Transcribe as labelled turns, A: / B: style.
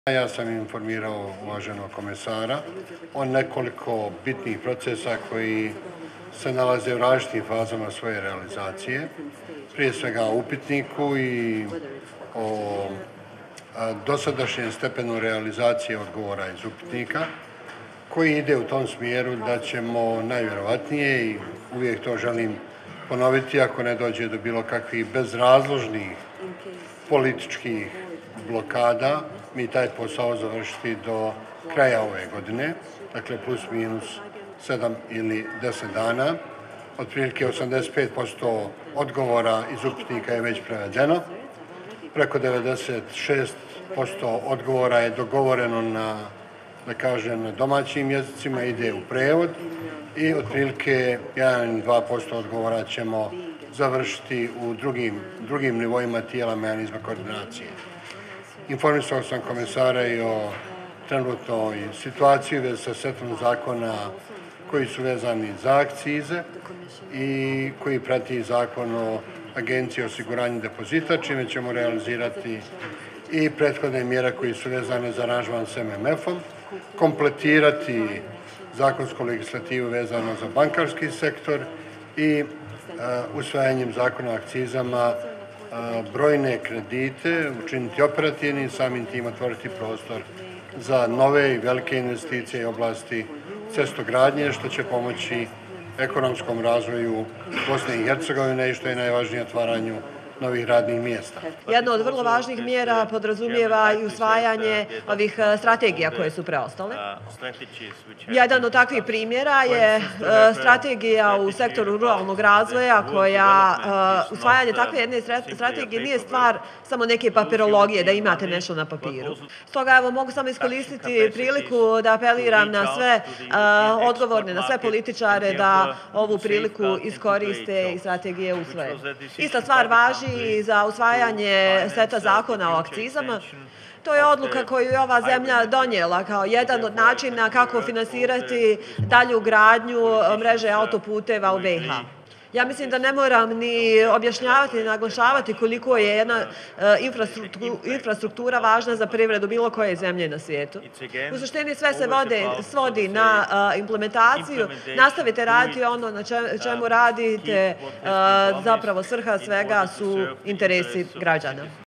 A: Ja sam informirao uvaženog komesara o nekoliko bitnih procesa koji se nalaze u različitim fazama svoje realizacije. Prije svega o upitniku i o dosadašnjem stepenu realizacije odgovora iz upitnika, koji ide u tom smjeru da ćemo najvjerovatnije, i uvijek to želim ponoviti, ako ne dođe do bilo kakvih bezrazložnih političkih blokada, mi taj posao završiti do kraja ove godine, dakle plus minus 7 ili 10 dana. Otprilike 85% odgovora iz upitnika je već prevedeno, preko 96% odgovora je dogovoreno na, da kažem, domaćim jezicima, ide u prevod i otprilike 1-2% odgovora ćemo završiti u drugim nivoima tijela mehanizma koordinacije. Informisao sam komesara i o trenutnoj situaciji već sa setom zakona koji su vezani za akcize i koji prati zakon o Agenciji o osiguranju depozita, čime ćemo realizirati i prethodne mjere koje su vezane za aranžman s MMF-om, kompletirati zakonsku legislativu vezano za bankarski sektor i usvajanjem zakona o akcizama brojne kredite učiniti operativnim, samim tim otvoriti prostor za nove i velike investicije u oblasti cestogradnje, što će pomoći ekonomskom razvoju Bosne i Hercegovine i, što je najvažnije, otvaranju novih radnih mjesta.
B: Jedna od vrlo važnih mjera podrazumijeva i usvajanje ovih strategija koje su preostale. Jedan od takvih primjera je strategija u sektoru ruralnog razvoja, koja usvajanje takve jedne strategije nije stvar samo neke papirologije, da imate nešto na papiru. Stoga evo, mogu samo iskoristiti priliku da apeliram na sve odgovorne, na sve političare da ovu priliku iskoriste i strategije usvoje. Ista stvar važi i za usvajanje seta zakona o akcizama. To je odluka koju je ova zemlja donijela kao jedan od načina kako finansirati dalju gradnju mreže autoputeva u BiH. Ja mislim da ne moram ni objašnjavati, ni naglašavati koliko je jedna infrastruktura važna za privredu bilo koje zemlje na svijetu. U suštini sve se svodi na implementaciju. Nastavite raditi ono na čemu radite, zapravo svrha svega su interesi građana.